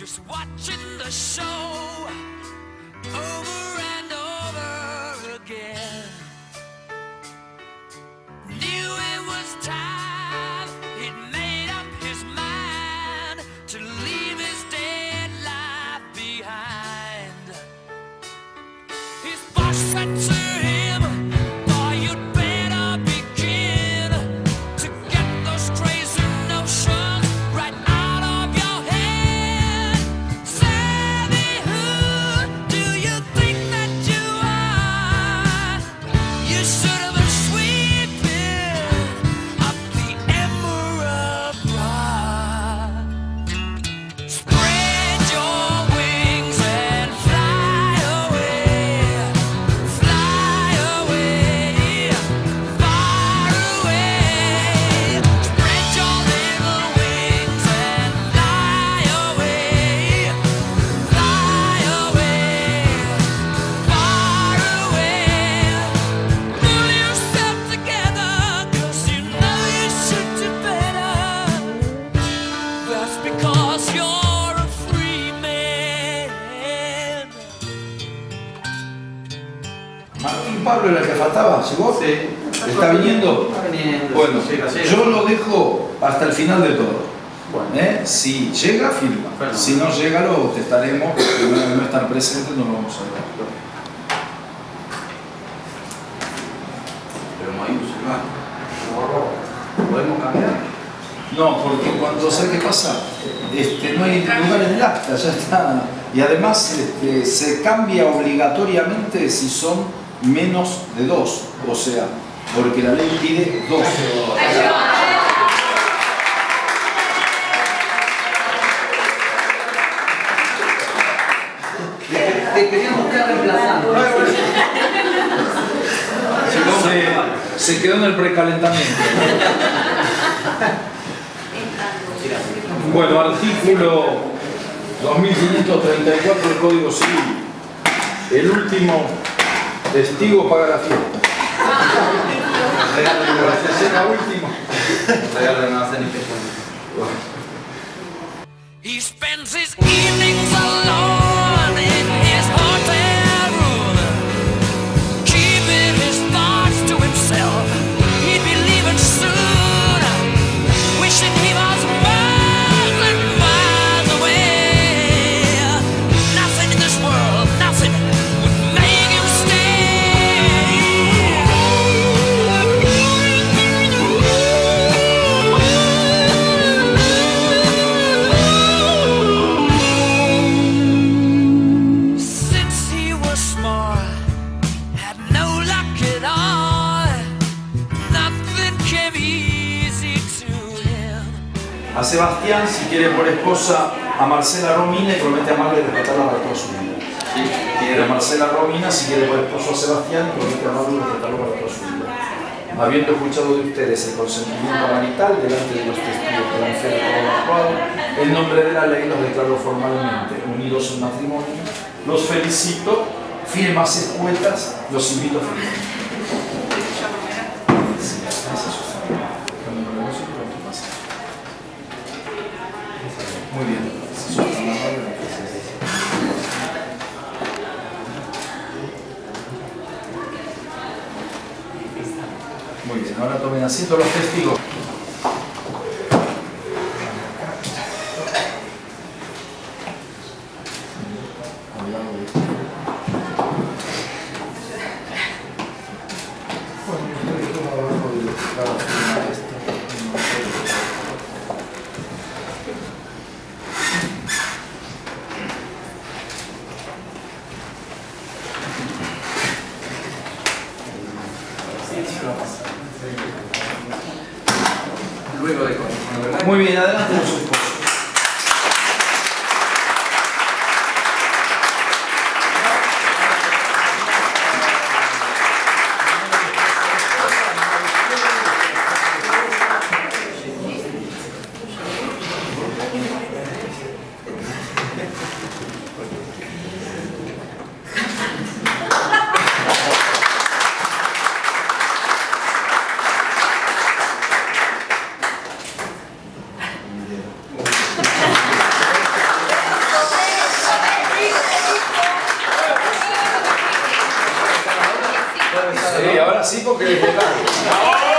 was watching the show over and over again. Knew it was time, he'd made up his mind to leave his dead life behind. His boss said to him, boy, you'd better begin to get those crazy notions right out of your head. Savvy, who do you think that you are? You should have been sweeping up the Emerald Broad. Spread your wings and fly away, far away. Spread your little wings and fly away, far away. Pull yourself together, 'cause you know you should do better. That's because you're a free man. Martín Pablo era el que faltaba, ¿llegó? Sí. ¿Está viniendo? Está viniendo. Bueno, Llega. yo lo dejo hasta el final de todo. Bueno. Si llega, firma. Bueno. Si no llega, lo testaremos. Porque no estar presente, no lo vamos a ver. Pero no hay un celular. ¿Podemos cambiar? No, porque cuando ¿sabe qué pasa? No hay lugar en el acta, ya está. Y además se cambia obligatoriamente si son menos de 2. O sea, porque la ley pide 2. Te queríamos estar reemplazando. Se quedó en el precalentamiento. Bueno, artículo 2534 del Código Civil. El último testigo paga la fiesta. La escena última. He spends his evenings alone in his hotel room, keeping his thoughts to himself. He'd be leaving soon, wishing he was miles and miles away. Nothing in this world, nothing would make him stay. Since he was small, had no luck at all. Nothing came easy to him. A Sebastián, si quiere por esposa a Marcela Romina, y promete amarle y respetarla para toda su vida. Sí, Quiere a Marcela Romina, si quiere por esposo a Sebastián, y promete amarle y respetarlo para toda su vida. Habiendo escuchado de ustedes el consentimiento marital delante de los testigos que dan fe de todo lo actuado, en nombre de la ley los declaro formalmente unidos en matrimonio. Los felicito, firmas escuetas, los invito a firmar. Sí, gracias, Susana. Muy bien. Muy bien, ahora tomen asiento los testigos. luego de Muy bien, adelante con su esposo. cabeza. Sí, ahora sí porque es verdad.